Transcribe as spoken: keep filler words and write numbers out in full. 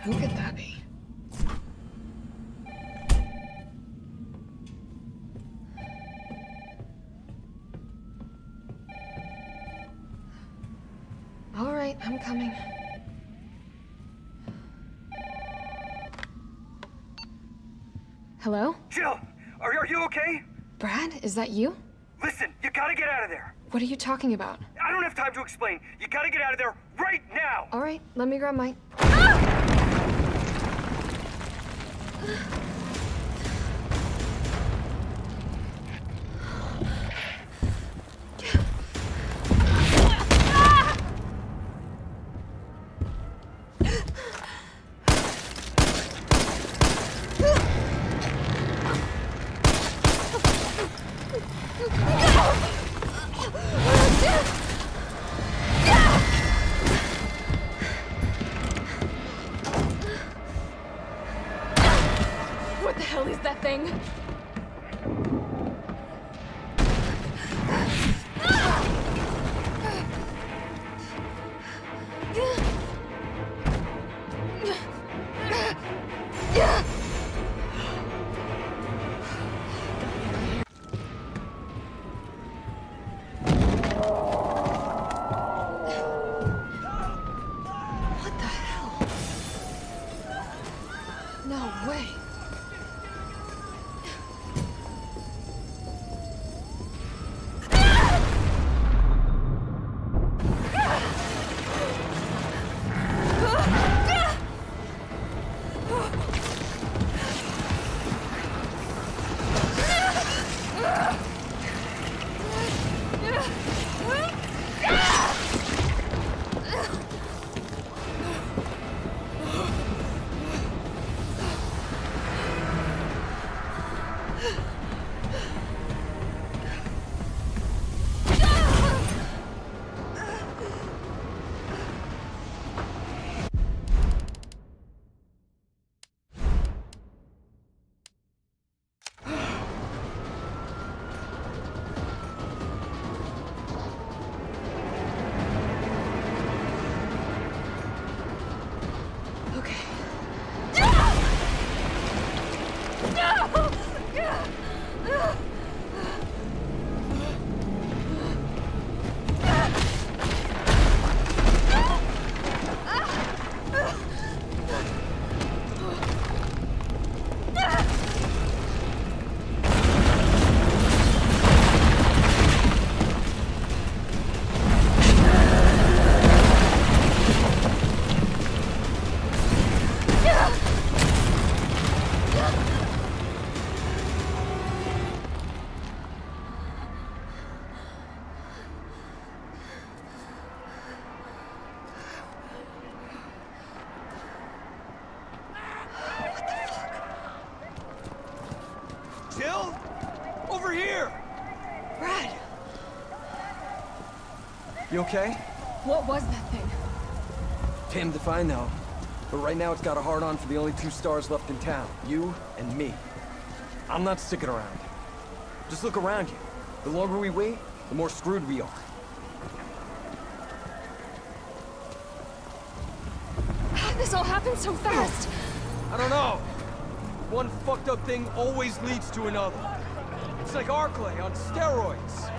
Who could that be? All right, I'm coming. Hello? Jill, are, are you okay? Brad, is that you? Listen, you gotta get out of there. What are you talking about? I don't have time to explain. You gotta get out of there right now. All right, let me grab my... What the hell is that thing? What the hell? No way. Jill? Over here! Brad! You okay? What was that thing? Damned if I know. But right now it's got a hard-on for the only two stars left in town. You and me. I'm not sticking around. Just look around you. The longer we wait, the more screwed we are. How did this all happen so fast? I don't know. One fucked up thing always leads to another. It's like Arklay on steroids.